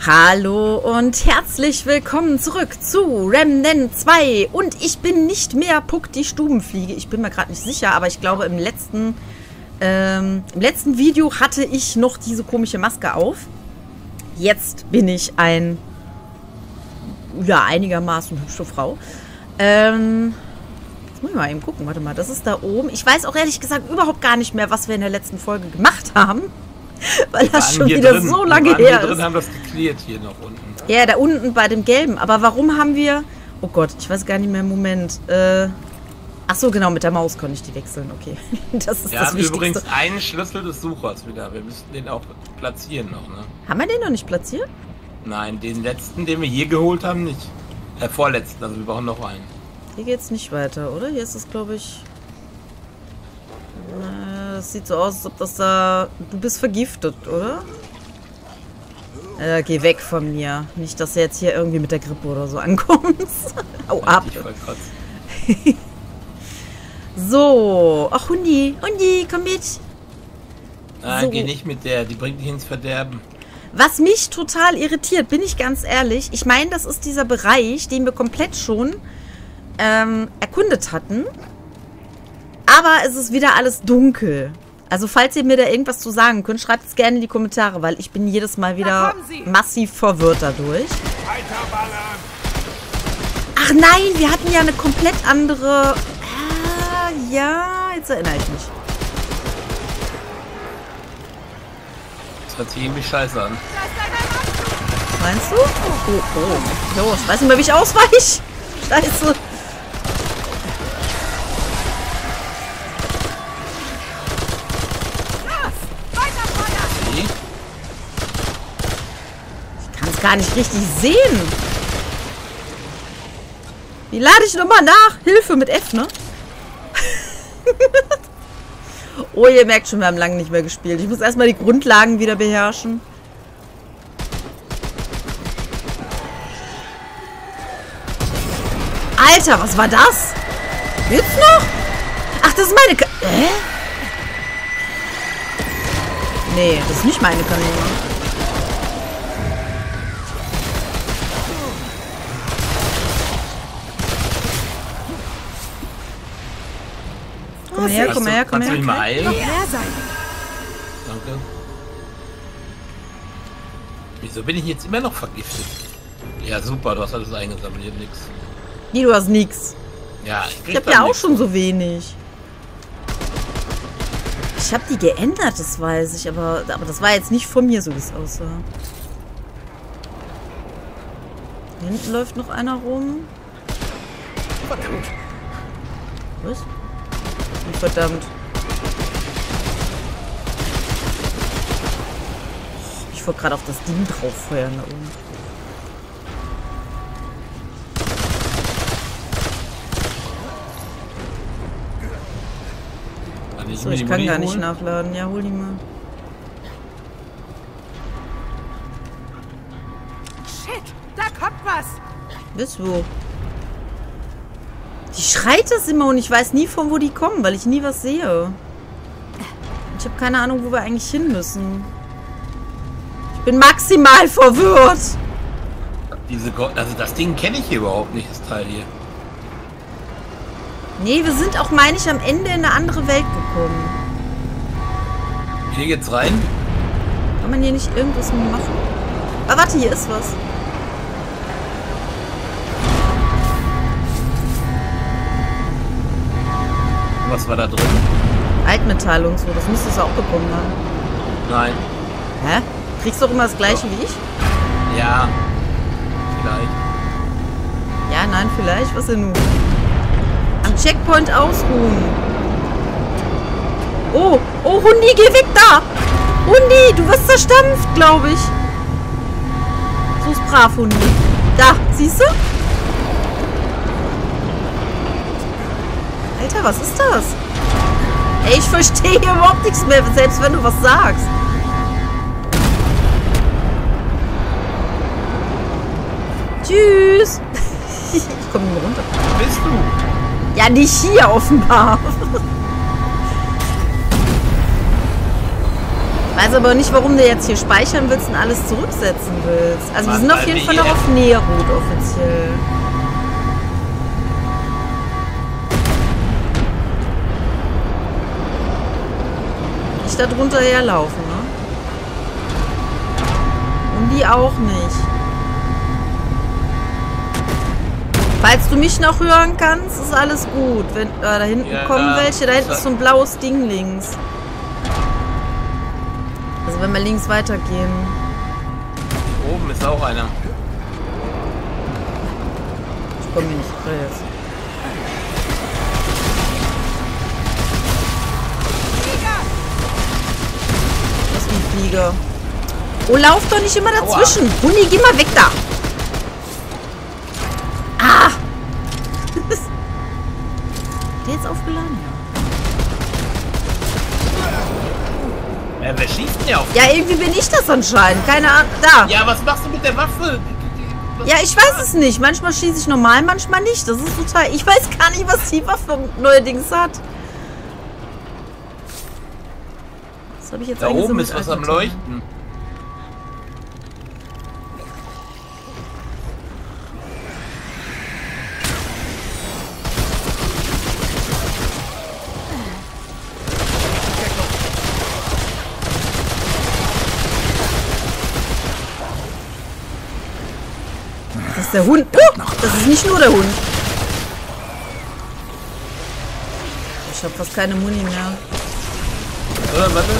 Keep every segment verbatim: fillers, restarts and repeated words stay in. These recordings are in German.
Hallo und herzlich willkommen zurück zu Remnant zwei. Und ich bin nicht mehr Puck die Stubenfliege. Ich bin mir gerade nicht sicher, aber ich glaube im letzten, ähm, im letzten Video hatte ich noch diese komische Maske auf. Jetzt bin ich ein, ja, einigermaßen hübsche Frau. Ähm, jetzt muss ich mal eben gucken. Warte mal, das ist da oben. Ich weiß auch ehrlich gesagt überhaupt gar nicht mehr, was wir in der letzten Folge gemacht haben. Weil das schon wieder drin. so lange her ist. Wir haben das geklärt hier noch unten. Ja, da unten bei dem Gelben. Aber warum haben wir... Oh Gott, ich weiß gar nicht mehr. Moment. Äh, ach so, genau, mit der Maus konnte ich die wechseln. Okay, das ist wir das haben Wichtigste. übrigens einen Schlüssel des Suchers wieder. Wir müssen den auch platzieren noch, ne? Haben wir den noch nicht platziert? Nein, den letzten, den wir hier geholt haben, nicht. Der vorletzten, also wir brauchen noch einen. Hier geht's nicht weiter, oder? Hier ist es, glaube ich... Das sieht so aus, als ob das da... Du bist vergiftet, oder? Äh, geh weg von mir. Nicht, dass du jetzt hier irgendwie mit der Grippe oder so ankommst. Hau ab. So. Ach, Hundi. Hundi, komm mit. Nein, so. Geh nicht mit der. Die bringt dich ins Verderben. Was mich total irritiert, bin ich ganz ehrlich. Ich meine, das ist dieser Bereich, den wir komplett schon ähm, erkundet hatten. Aber es ist wieder alles dunkel. Also falls ihr mir da irgendwas zu sagen könnt, schreibt es gerne in die Kommentare, weil ich bin jedes Mal wieder massiv verwirrt dadurch. Ach nein, wir hatten ja eine komplett andere... Ah, ja, jetzt erinnere ich mich. Das hört sich irgendwie scheiße an. Meinst du? Oh, oh. Jo, ich weiß nicht mehr, wie ich ausweiche. Scheiße. Gar nicht richtig sehen. Wie lade ich nochmal nach? Hilfe mit F, ne? Oh, ihr merkt schon, wir haben lange nicht mehr gespielt. Ich muss erstmal die Grundlagen wieder beherrschen. Alter, was war das? Geht's noch? Ach, das ist meine Ka Hä? Nee, das ist nicht meine Kanone. Komm her, komm her, komm her. Kannst du mich mal eilen? Danke. Wieso bin ich jetzt immer noch vergiftet? Ja, super, du hast alles eingesammelt, hier nix. Nee, du hast nix. Ja, ich, ich hab ja auch schon so wenig. Ich hab die geändert, das weiß ich, aber, aber das war jetzt nicht von mir, so wie es aussah. Hier hinten läuft noch einer rum. Verdammt. Was? Verdammt. Ich wollte gerade auf das Ding drauf feuern da oben. Ich, so, ich kann gar nicht nachladen. Ja, hol die mal. Shit, da kommt was. Bis wo? Die schreit das immer und ich weiß nie, von wo die kommen, weil ich nie was sehe. Ich habe keine Ahnung, wo wir eigentlich hin müssen. Ich bin maximal verwirrt. Diese Go also das Ding kenne ich hier überhaupt nicht, das Teil hier. Nee, wir sind auch, meine ich, am Ende in eine andere Welt gekommen. Hier geht's rein. Kann man hier nicht irgendwas machen? Ah, warte, hier ist was. Was war da drin? Altmetall und so, das müsstest du auch bekommen haben. Nein. Hä? Kriegst du doch immer das gleiche wie ich? Ja. Vielleicht. Ja, nein, vielleicht. Was denn nun? Am Checkpoint ausruhen. Oh, oh, Hundi, geh weg da! Hundi, du wirst zerstampft, glaube ich. So ist brav, Hundi. Da, siehst du? Alter, was ist das? Ey, ich verstehe hier überhaupt nichts mehr, selbst wenn du was sagst. Tschüss. Ich komme nicht mehr runter. Wo bist du? Ja, nicht hier offenbar. Weiß aber nicht, warum du jetzt hier speichern willst und alles zurücksetzen willst. Also wir Mann, sind auf Alter, jeden Fall noch hier. auf Nährrot offiziell. Nicht da drunter herlaufen, ne? Und die auch nicht. Falls du mich noch hören kannst, ist alles gut. Wenn, äh, da hinten Ja, kommen ja. welche, da hinten ist so ein blaues Ding links. Also wenn wir links weitergehen. Oben ist auch einer. Ich komme hier nicht raus. Das ist ein Flieger. Oh, lauf doch nicht immer dazwischen. Huni, geh mal weg da. Ah! Der jetzt aufgeladen? Ja. Ja, wer schießt denn ja auf? Ja, irgendwie bin ich das anscheinend. Keine Ahnung. Da. Ja, was machst du mit der Waffe? Ja, ich weiß es nicht. Manchmal schieße ich normal, manchmal nicht. Das ist total... Ich weiß gar nicht, was die Waffe neuerdings hat. Das habe ich jetzt Da eigentlich so oben mit ist was am angetan. Leuchten. Das ist der Hund. Oh, das ist nicht nur der Hund. Ich habe fast keine Muni mehr. Oder, warte.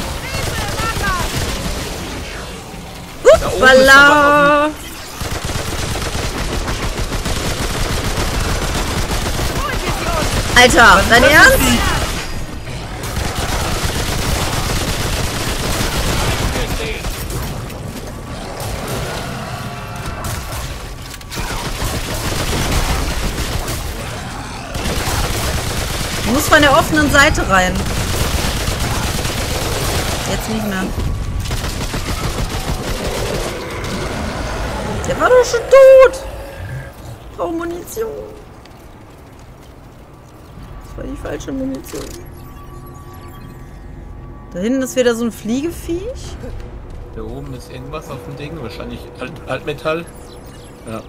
Da oben ist Uppala! Alter, dein Ernst? Du musst von der offenen Seite rein. Jetzt nicht mehr. Der war doch schon tot. Ich brauche Munition. Das war die falsche Munition. Da hinten ist wieder so ein Fliegeviech. Da oben ist irgendwas auf dem Ding. Wahrscheinlich Alt Altmetall. Ja.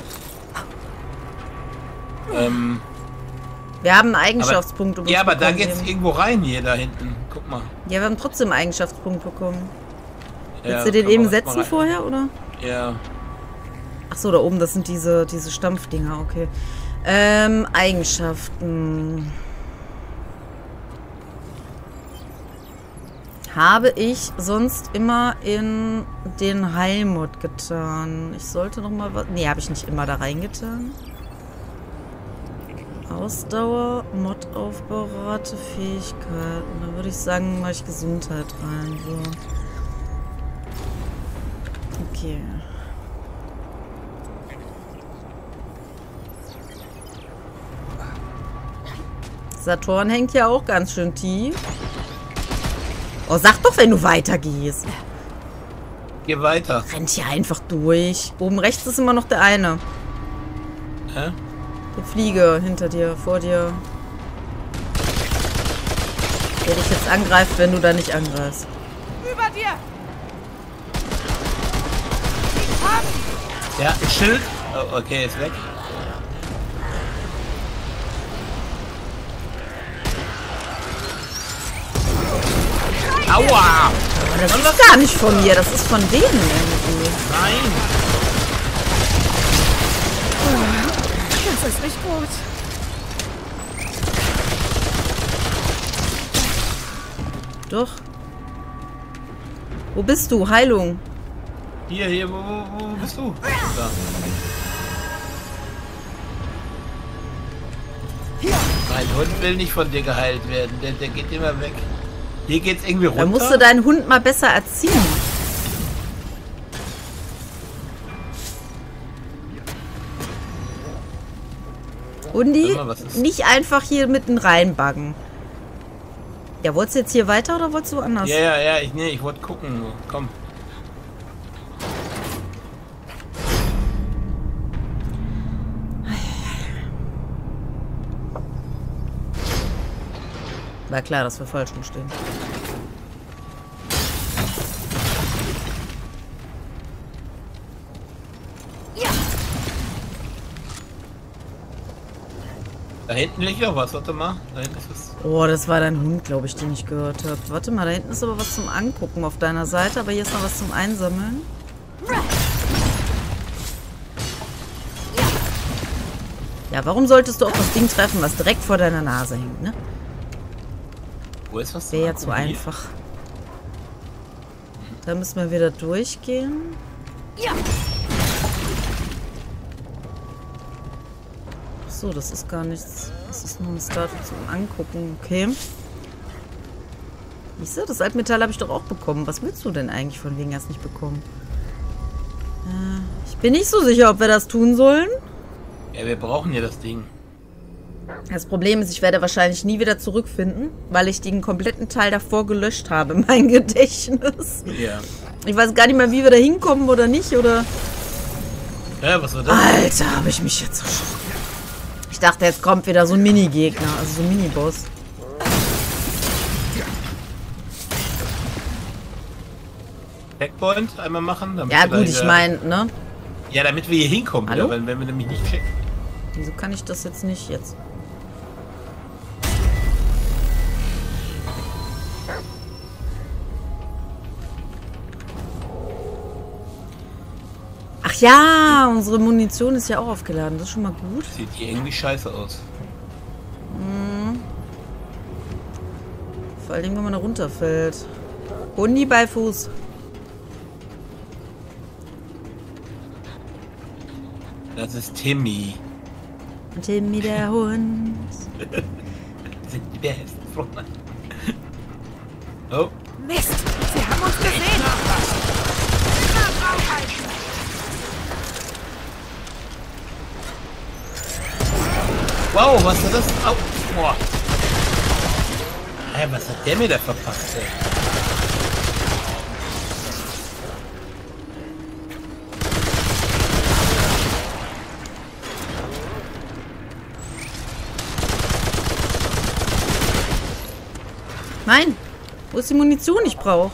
Ähm... Wir haben einen Eigenschaftspunkt. Um Ja, aber da bekommen geht's eben. irgendwo rein hier da hinten. Guck mal. Ja, wir haben trotzdem einen Eigenschaftspunkt bekommen. Ja, Willst du den kann eben man erst mal setzen rein. vorher, oder? Ja. Ach so, da oben, das sind diese, diese Stampfdinger, okay. Ähm, Eigenschaften. Habe ich sonst immer in den Heilmod getan. Ich sollte noch mal was... Nee, habe ich nicht immer da reingetan. Ausdauer, Mod-Aufbau, Rate, Fähigkeiten. Da würde ich sagen, mache ich Gesundheit rein. So. Okay. Saturn hängt ja auch ganz schön tief. Oh, sag doch, wenn du weitergehst. Geh weiter. Rennt hier einfach durch. Oben rechts ist immer noch der eine. Hä? Der Flieger hinter dir, vor dir. Der dich jetzt angreift, wenn du da nicht angreifst. Über dir! Ja, ein Schild. Oh, okay, ist weg. Aua! Aber das ist gar nicht von mir, das ist von denen irgendwie. Nein! Das ist nicht gut. Doch. Wo bist du? Heilung. Hier, hier, wo, wo, wo bist du? Da. Mein Hund will nicht von dir geheilt werden. Der, der geht immer weg. Hier geht's irgendwie runter. Da musst du deinen Hund mal besser erziehen. Hundi, Warte mal, was ist- nicht einfach hier mitten reinbaggen. Ja, wolltest du jetzt hier weiter oder wolltest du woanders? Ja, ja, ja, ich, nee, ich wollte gucken. Komm. War klar, dass wir falsch rumstehen. Da hinten liegt auch was, warte mal. Da hinten ist was. Oh, das war dein Hund, glaube ich, den ich gehört habe. Warte mal, da hinten ist aber was zum Angucken auf deiner Seite, aber hier ist noch was zum Einsammeln. Ja, warum solltest du auf das Ding treffen, was direkt vor deiner Nase hängt, ne? Wo ist was? Wäre ja zu einfach. Da müssen wir wieder durchgehen. Ja. So, das ist gar nichts. Das ist nur eine Statue zum Angucken. Okay. Siehst du, das Altmetall habe ich doch auch bekommen. Was willst du denn eigentlich von wegen erst nicht bekommen? Äh, ich bin nicht so sicher, ob wir das tun sollen. Ja, wir brauchen ja das Ding. Das Problem ist, ich werde wahrscheinlich nie wieder zurückfinden, weil ich den kompletten Teil davor gelöscht habe, mein Gedächtnis. Ja. Ich weiß gar nicht mehr, wie wir da hinkommen oder nicht, oder... Ja, was war das? Alter, habe ich mich jetzt erschrocken. Ich dachte, jetzt kommt wieder so ein Mini-Gegner, also so ein Mini-Boss. Checkpoint einmal machen? Damit Ja wir gut, da ich hier- meine, ne? Ja, damit wir hier hinkommen, Hallo? wieder, wenn, wenn wir nämlich nicht checken. Wieso kann ich das jetzt nicht jetzt? Ach ja, unsere Munition ist ja auch aufgeladen. Das ist schon mal gut. Sieht hier irgendwie scheiße aus. Vor allem, wenn man da runterfällt. Hundi bei Fuß. Das ist Timmy. Timmy der Hund. Das sind die besten Freunde. Oh. Mist, sie haben uns gesehen. Wow, was ist das? Au. Boah. Hä, was hat der mir da verpasst, ey? Nein, wo ist die Munition, die ich brauche?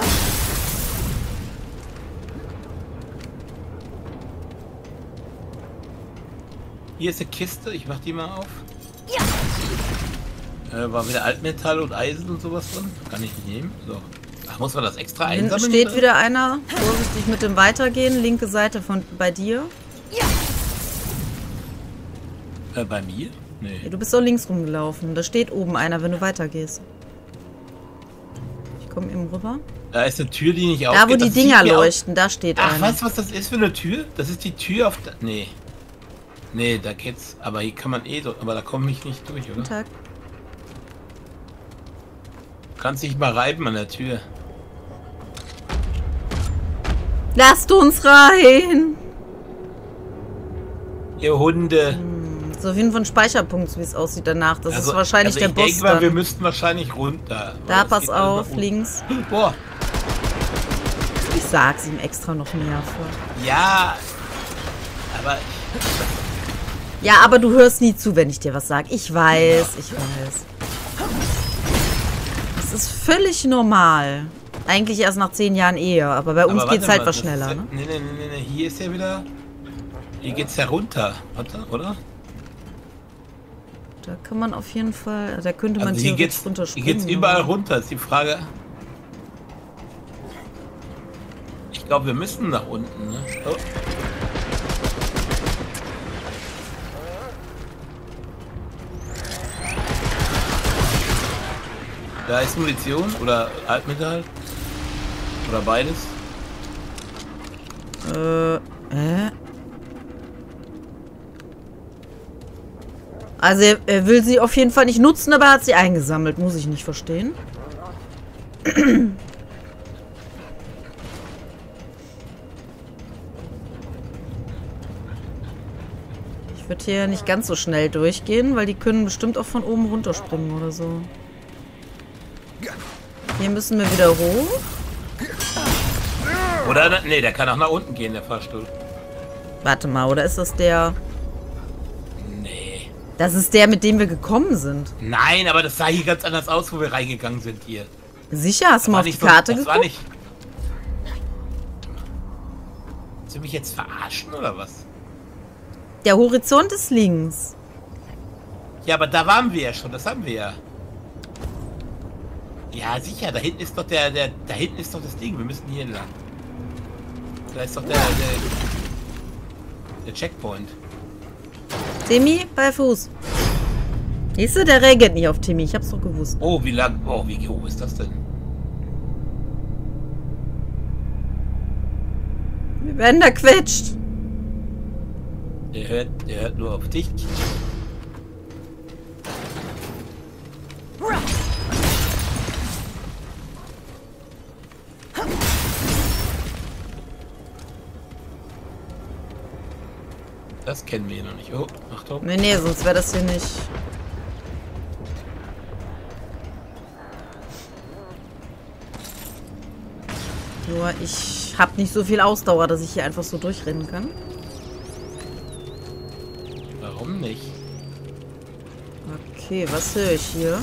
Hier ist eine Kiste, ich mach die mal auf. Ja. Äh, war wieder Altmetall und Eisen und sowas drin. Kann ich nicht nehmen. So. Ach, muss man das extra Hinten einsammeln? steht oder? wieder einer. Vorsichtig mit dem Weitergehen. Linke Seite von bei dir. Äh, bei mir? Nee. Ja, du bist doch links rumgelaufen. Da steht oben einer, wenn du weitergehst. Ich komme eben rüber. Da ist eine Tür, die nicht Da, aufgeht. wo die Das sieht Dinger mir aus- leuchten, da steht Ach, einer. weißt du, was das ist für eine Tür? Das ist die Tür auf der... Nee. Nee, da geht's... Aber hier kann man eh... So, aber da komme ich nicht durch, oder? Guten Tag. Kannst dich mal reiben an der Tür. Lasst uns rein! Ihr Hunde. So auf jeden Fall ein Speicherpunkt, so wie es aussieht danach. Das Also- ist wahrscheinlich also der ich Boss denke mal, wir dann. müssten wahrscheinlich runter. Da, Weil es pass geht alles auf, nach unten. links. Boah. Ich sag's ihm extra noch mehr vor. Ja. Aber... Ja, aber du hörst nie zu, wenn ich dir was sag. Ich weiß, ich weiß. Das ist völlig normal. Eigentlich erst nach zehn Jahren Ehe, aber bei uns aber geht's warte halt mal, was das schneller, ist ja, ne? Nee, nee, nee, nee, hier ist ja wieder... Hier geht's ja runter, warte, oder? Da kann man auf jeden Fall, da könnte man Also hier theoretisch geht's, hier runterspringen. geht's überall aber- runter, ist die Frage... Ich glaube, wir müssen nach unten, ne? Oh. Da ist Munition oder Altmetall. Oder beides. Äh, äh? Also er, er will sie auf jeden Fall nicht nutzen, aber er hat sie eingesammelt. Muss ich nicht verstehen. Ich würde hier nicht ganz so schnell durchgehen, weil die können bestimmt auch von oben runterspringen oder so. Hier müssen wir wieder hoch. Oder, ne, der kann auch nach unten gehen, der Fahrstuhl. Warte mal, oder ist das der... Nee. Das ist der, mit dem wir gekommen sind. Nein, aber das sah hier ganz anders aus, wo wir reingegangen sind hier. Sicher? Hast du mal War auf die nicht so- Karte das war geguckt? nicht... Willst du mich jetzt verarschen oder was? Der Horizont ist links. Ja, aber da waren wir ja schon, das haben wir ja. Ja, sicher, da hinten ist doch der, der, da hinten ist doch das Ding, wir müssen hier lang. Da ist doch der, der, der Checkpoint. Timmy, bei Fuß. Siehst du, der reagiert nicht auf Timmy, ich hab's doch gewusst. Oh, wie lang, oh, wie hoch ist das denn? Wir werden da quetscht. Der hört, der hört nur auf dich. Das kennen wir hier noch nicht. Oh, Achtung. Nee, nee, sonst wäre das hier nicht. Nur ich habe nicht so viel Ausdauer, dass ich hier einfach so durchrennen kann. Warum nicht? Okay, was höre ich hier?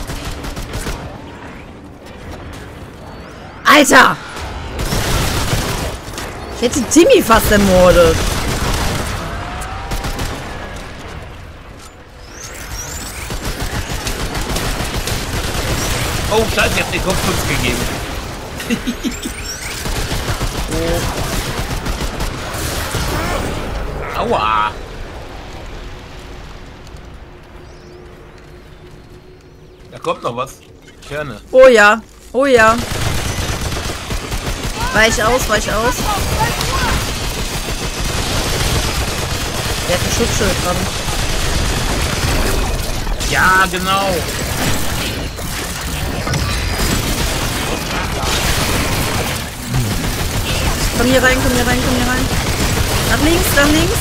Alter! Ich hätte Timmy fast ermordet. Oh, scheiße, ich hab den Kopfschutz gegeben. Oh. Aua. Da kommt noch was. Ich höre ne. Oh ja. Oh ja. Weich aus, weich aus. Der hat ein Schutzschild dran. Ja, genau. Komm hier rein, komm hier rein, komm hier rein. Nach links, nach links.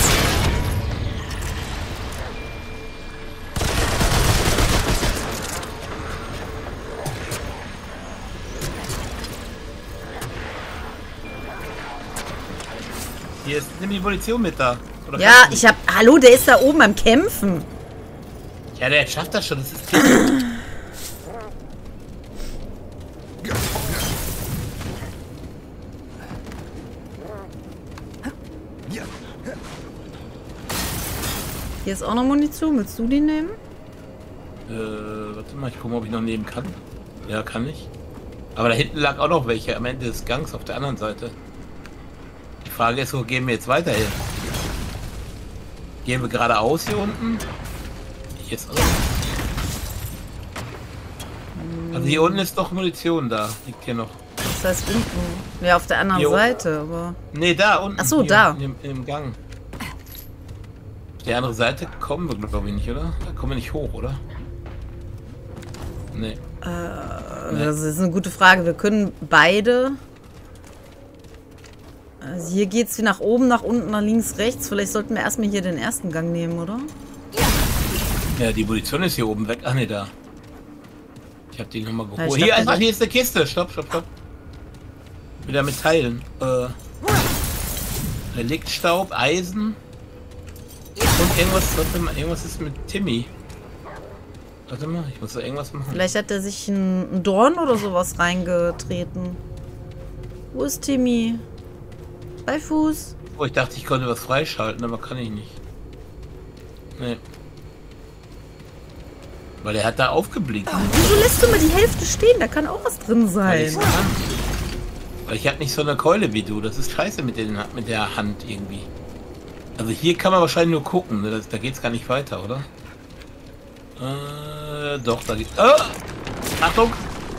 Hier ist nimm die Munition mit da. Oder Ja, kannst du ich hab... Hallo, der ist da oben am Kämpfen. nicht? Ja, der schafft das schon. Das ist Hier ist auch noch Munition. Willst du die nehmen? Äh, warte mal, ich gucke mal, ob ich noch nehmen kann. Ja, kann ich. Aber da hinten lag auch noch welche am Ende des Gangs auf der anderen Seite. Die Frage ist, wo gehen wir jetzt weiter hin? Gehen wir geradeaus hier unten? Hier ist auch. Also hier unten ist doch Munition da. Liegt hier noch. Das heißt unten. Ja, auf der anderen Jo. Seite, aber... Nee, da unten. Ach so, hier, da. Im, Im Gang. Auf die andere Seite kommen wir, glaube ich, nicht, oder? Da kommen wir nicht hoch, oder? Nee. Äh, das ist eine gute Frage. Wir können beide... Also hier geht's wie nach oben, nach unten, nach links, rechts. Vielleicht sollten wir erstmal hier den ersten Gang nehmen, oder? Ja, die Munition ist hier oben weg. Ach nee, da. Ich hab die nochmal Ja, geholt. ich Hier, dachte- einfach, hier ist eine Kiste. Stopp, stopp, stopp. Wieder mit Teilen. Äh, Reliktstaub, Eisen. Und irgendwas, warte mal, irgendwas ist mit Timmy. Warte mal, ich muss da irgendwas machen. Vielleicht hat er sich ein, ein Dorn oder sowas reingetreten. Wo ist Timmy? Bei Fuß. Oh, ich dachte, ich konnte was freischalten, aber kann ich nicht. Nee. Weil er hat da aufgeblinkt. Wieso lässt du mal die Hälfte stehen? Da kann auch was drin Weil ich sein. so kann. Weil ich hab nicht so eine Keule wie du. Das ist scheiße mit, den, mit der Hand irgendwie. Also hier kann man wahrscheinlich nur gucken. Ne? Das, da geht's gar nicht weiter, oder? Äh, doch, da geht's. Oh! Achtung!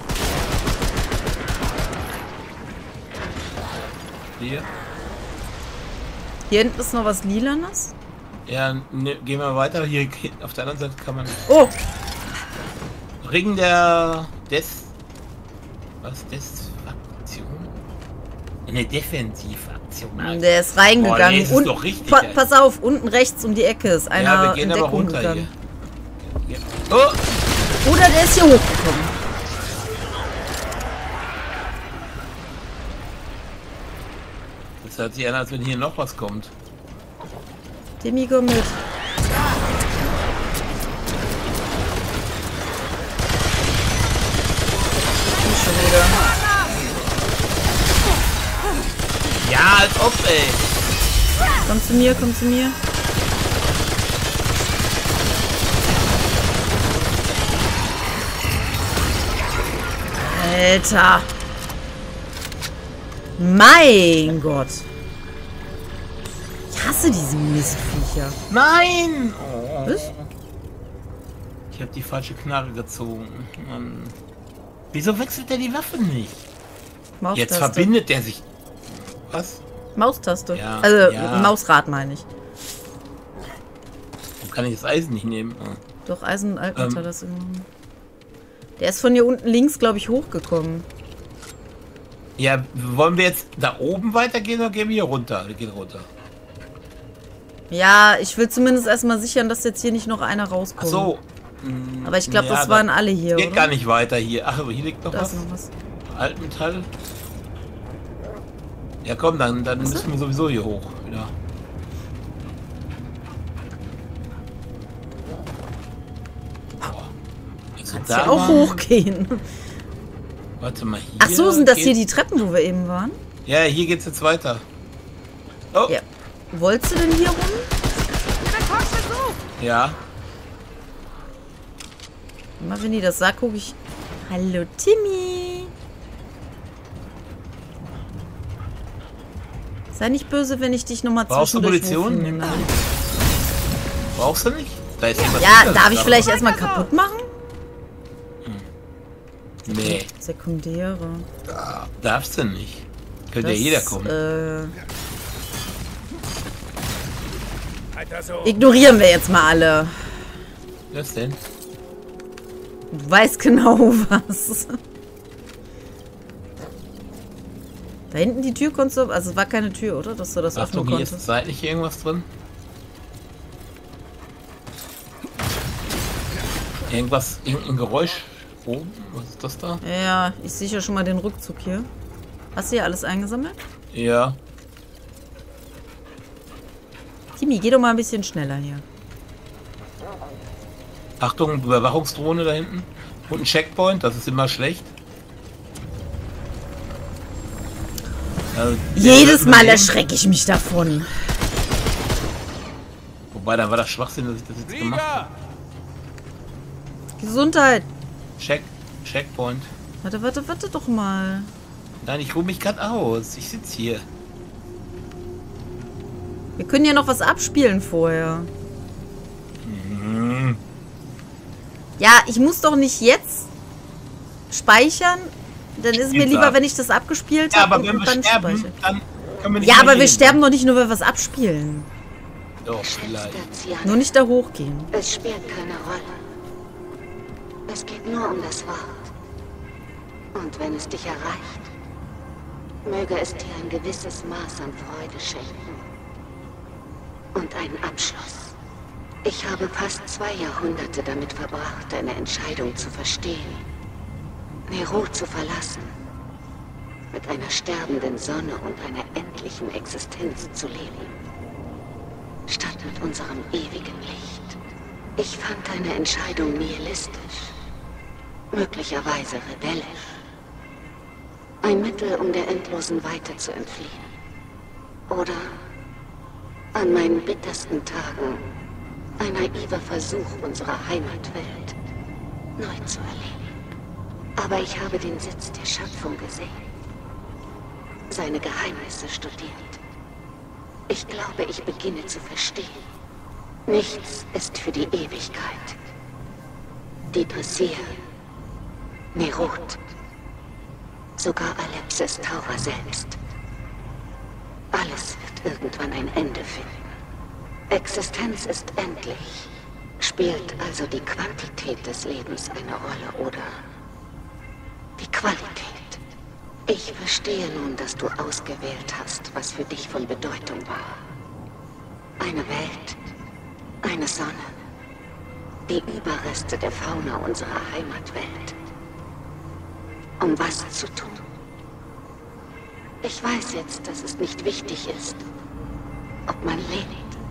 Hier. Hier hinten ist noch was Lilanes. Ja, ne, gehen wir weiter. Hier auf der anderen Seite kann man. Oh, Ring der Des. Was? Desfaktion? Eine Defensivaktion. Alter. der ist Boah, reingegangen. nee, das ist Und doch richtig, pa Alter. pass auf, unten rechts um die Ecke ist einer Ja, wir in gehen aber Deckung runter gegangen. hier. Ja. Oh! Oder der ist hier hochgekommen. Das hört sich an, als wenn hier noch was kommt. Timmy, komm mit. Die schon wieder. Ja, als ob, ey. Komm zu mir, komm zu mir. Alter. Mein Gott. Ich hasse diese Mistviecher. Nein! Oh. Was? Ich habe die falsche Knarre gezogen. Mann. Wieso wechselt er die Waffe nicht? Maustaste. Jetzt verbindet er sich. Was? Maustaste. Ja, also ja. Mausrad meine ich. Warum kann ich das Eisen nicht nehmen? Oh. Doch, Eisen und Altmetall Ähm. das genommen. Der ist von hier unten links, glaube ich, hochgekommen. Ja, wollen wir jetzt da oben weitergehen oder gehen wir hier runter? Wir gehen runter. Ja, ich will zumindest erstmal sichern, dass jetzt hier nicht noch einer rauskommt. Ach so. Aber ich glaube, Ja, das waren alle hier, geht oder? gar nicht weiter hier. Ach, aber hier liegt noch Da was. ist noch was. Altmetall. Ja komm, dann, dann müssen wir sowieso hier hoch wieder. Boah. Also Kannst da ja auch waren- hochgehen. Warte mal hier. Ach so, sind das geht- hier die Treppen, wo wir eben waren? Ja, hier geht's jetzt weiter. Oh, Ja. Wolltest du denn hier rum? Rekordversuch! ja. Immer wenn die das sagt, gucke ich. Hallo, Timmy. Sei nicht böse, wenn ich dich nochmal Brauchst du zwischendurch Munition? rufen nehme. Brauchst du nicht? Da ist jemand Ja, drin, darf ich aber- vielleicht erstmal kaputt machen? Nee, Sekundäre. darfst du nicht. Könnte ja Das, jeder kommen. Äh, ignorieren wir jetzt mal alle. Was denn? Du weißt genau was. Da hinten die Tür konntest du... Also es war keine Tür, oder? Dass du das öffnen Achtung, hier konntest. ist seitlich hier irgendwas drin. Irgendwas, irgendein Geräusch oben. Was ist das da? Ja, ich sehe ja schon mal den Rückzug hier. Hast du hier alles eingesammelt? Ja. Timmy, geh doch mal ein bisschen schneller hier. Achtung, Überwachungsdrohne da hinten. Und ein Checkpoint, das ist immer schlecht. Also, Jedes der- Mal erschrecke ich mich davon. Wobei, da war das Schwachsinn, dass ich das jetzt gemacht habe. Gesundheit. Check, Checkpoint. Warte, warte, warte doch mal. Nein, ich ruhe mich gerade aus. Ich sitze hier. Wir können ja noch was abspielen vorher. Mhm. Ja, ich muss doch nicht jetzt speichern. Dann ist es mir Spiel's lieber, ab. wenn ich das abgespielt Ja, habe aber wenn wir sterben, speichere. dann können wir nicht Ja, mehr aber wir leben. sterben doch nicht nur, wenn wir was abspielen. Doch, vielleicht. Nur nicht da hochgehen. Es spielt keine Rolle. Es geht nur um das Wort. Und wenn es dich erreicht, möge es dir ein gewisses Maß an Freude schenken. Und einen Abschluss. Ich habe fast zwei Jahrhunderte damit verbracht, deine Entscheidung zu verstehen. Nero zu verlassen. Mit einer sterbenden Sonne und einer endlichen Existenz zu leben. Statt mit unserem ewigen Licht. Ich fand deine Entscheidung nihilistisch. Möglicherweise rebellisch. Ein Mittel, um der endlosen Weite zu entfliehen. Oder an meinen bittersten Tagen ein naiver Versuch, unsere Heimatwelt neu zu erleben. Aber ich habe den Sitz der Schöpfung gesehen. Seine Geheimnisse studiert. Ich glaube, ich beginne zu verstehen. Nichts ist für die Ewigkeit. Die Dressier, Nerut, sogar Alepsis Taura selbst. Alles wird irgendwann ein Ende finden. Existenz ist endlich. Spielt also die Quantität des Lebens eine Rolle oder die Qualität? Ich verstehe nun, dass du ausgewählt hast, was für dich von Bedeutung war. Eine Welt, eine Sonne, die Überreste der Fauna unserer Heimatwelt. Um was zu tun? Ich weiß jetzt, dass es nicht wichtig ist, ob man lebt.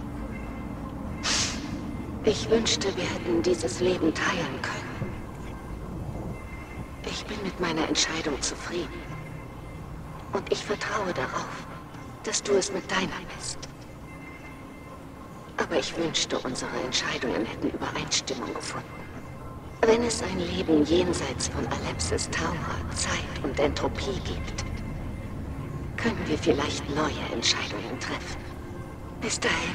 Ich wünschte, wir hätten dieses Leben teilen können. Ich bin mit meiner Entscheidung zufrieden. Und ich vertraue darauf, dass du es mit deiner bist. Aber ich wünschte, unsere Entscheidungen hätten Übereinstimmung gefunden. Wenn es ein Leben jenseits von Alepsis Tower, Zeit und Entropie gibt, können wir vielleicht neue Entscheidungen treffen. Bis dahin.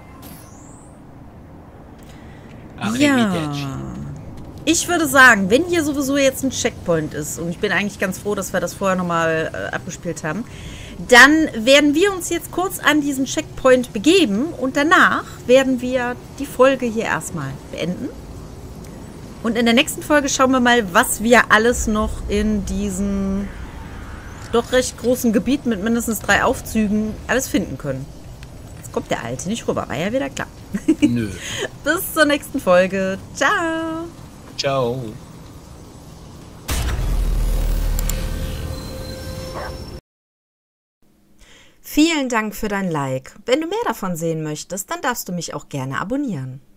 Ja. Ich würde sagen, wenn hier sowieso jetzt ein Checkpoint ist, und ich bin eigentlich ganz froh, dass wir das vorher nochmal äh, abgespielt haben, dann werden wir uns jetzt kurz an diesen Checkpoint begeben und danach werden wir die Folge hier erstmal beenden. Und in der nächsten Folge schauen wir mal, was wir alles noch in diesem doch recht großen Gebiet mit mindestens drei Aufzügen alles finden können. Jetzt kommt der Alte nicht rüber, war ja wieder klar. Nö. Bis zur nächsten Folge. Ciao. Ciao. Vielen Dank für dein Like. Wenn du mehr davon sehen möchtest, dann darfst du mich auch gerne abonnieren.